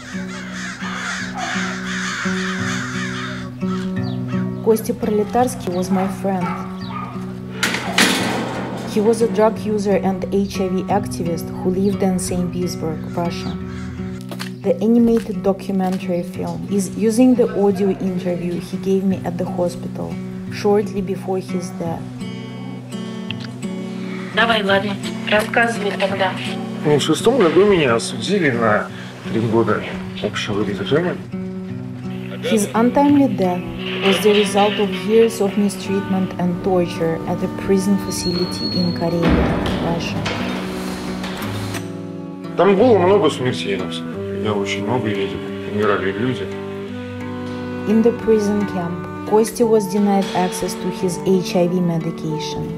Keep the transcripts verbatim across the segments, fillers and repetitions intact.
Kostya Proletarsky was my friend. He was a drug user and H I V activist who lived in Saint Petersburg, Russia. The animated documentary film is using the audio interview he gave me at the hospital shortly before his death. Давай, ладно, рассказывай тогда. В шестом году меня осудили на три года общего режима. His untimely death was the result of years of mistreatment and torture at a prison facility in Karelia, Russia. Там было много смертей, я очень много видел, умирали люди. In the prison camp, Kostya was denied access to his H I V medication.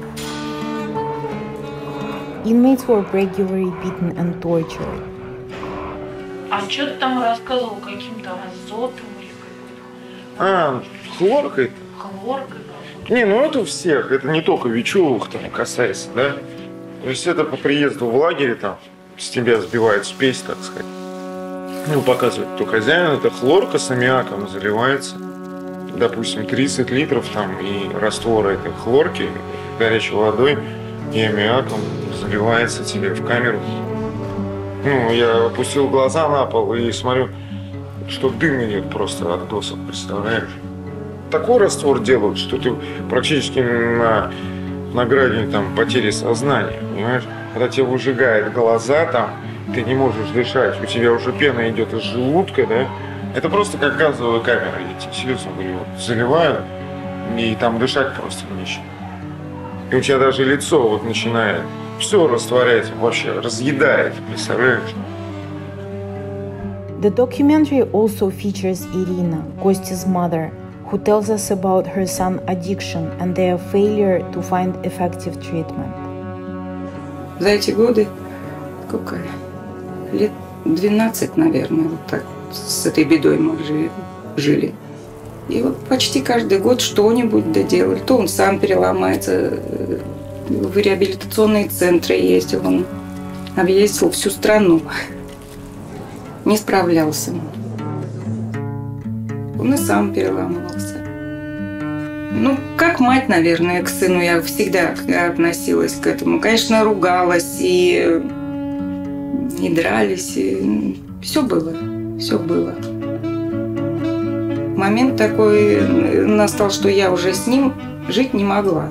Inmates were regularly beaten and tortured. А что ты там рассказывал, каким-то азотом или какой-то? А, хлоркой? Хлоркой? Не, ну это у всех, это не только Вечевых там касается, да? То есть это по приезду в лагере там с тебя сбивают спесь, так сказать. Ну, показывает, кто хозяин, это хлорка с аммиаком заливается. Допустим, тридцать литров там и раствора этой хлорки горячей водой и аммиаком заливается тебе в камеру. Ну, я опустил глаза на пол и смотрю, что дым идет просто от досок, представляешь? Такой раствор делают, что ты практически на, на грани там, потери сознания, понимаешь? Когда тебе выжигает глаза, там, ты не можешь дышать, у тебя уже пена идет из желудка, да? Это просто как газовая камера, я тебе серьезно говорю, вот, заливают, и там дышать просто нечем. И у тебя даже лицо вот начинает, все растворяется, вообще разъедает, представляешь? The documentary also features Irina, Kostya's mother, who tells us about her son's addiction and their failure to find effective treatment. За эти годы, сколько, лет двенадцать, наверное, вот так, с этой бедой мы жили. И вот почти каждый год что-нибудь доделали. То он сам переломается, в реабилитационные центры ездил, он объездил всю страну. Не справлялся. Он и сам переломался. Ну, как мать, наверное, к сыну я всегда относилась к этому. Конечно, ругалась и, и дрались. И все было, все было. Момент такой настал, что я уже с ним жить не могла.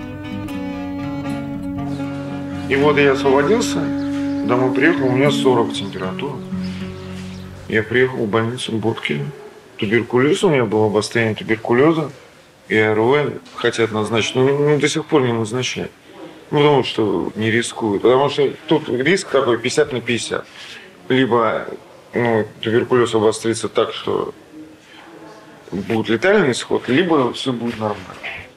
И вот я освободился, домой приехал, у меня сорок температура. Я приехал в больницу в Боткине. Туберкулез у меня было, обострение туберкулеза. И АРВ хотят назначить, но ну, до сих пор не назначают. Ну, потому что не рискуют. Потому что тут риск такой пятьдесят на пятьдесят. Либо ну, туберкулез обострится так, что будет летальный исход, либо все будет нормально.